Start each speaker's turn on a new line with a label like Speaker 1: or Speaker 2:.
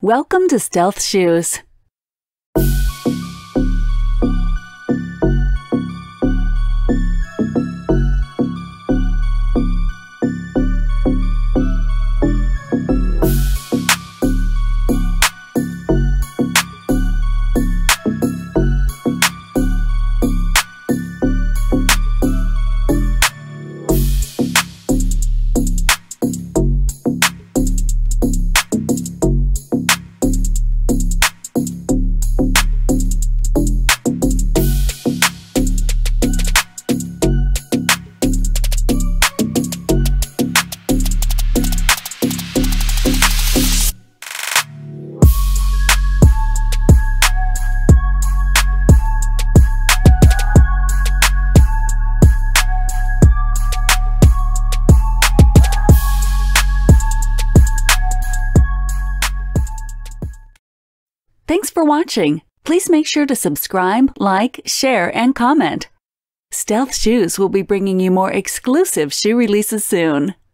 Speaker 1: Welcome to Stealth Shoes. Thanks for watching. Please make sure to subscribe, like, share, and comment. Stealth Shoes will be bringing you more exclusive shoe releases soon.